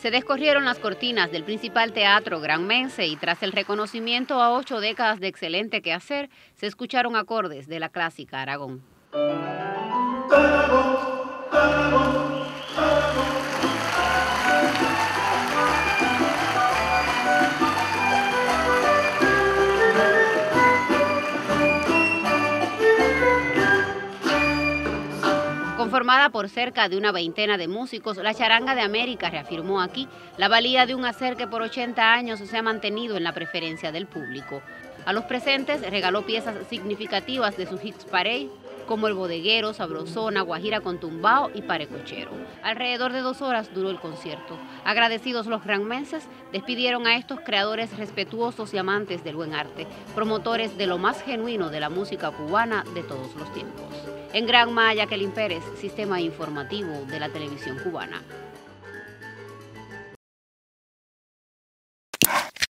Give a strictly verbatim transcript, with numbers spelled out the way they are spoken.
Se descorrieron las cortinas del principal teatro granmense y tras el reconocimiento a ocho décadas de excelente quehacer, se escucharon acordes de la clásica Aragón. Conformada por cerca de una veintena de músicos, la Charanga de América reafirmó aquí la valía de un hacer que por ochenta años se ha mantenido en la preferencia del público. A los presentes regaló piezas significativas de su hits parade, como El Bodeguero, Sabrosona, Guajira con Tumbao y Parecochero. Alrededor de dos horas duró el concierto. Agradecidos los granmenses, despidieron a estos creadores respetuosos y amantes del buen arte, promotores de lo más genuino de la música cubana de todos los tiempos. En Granma, Jacqueline Pérez, Sistema Informativo de la Televisión Cubana.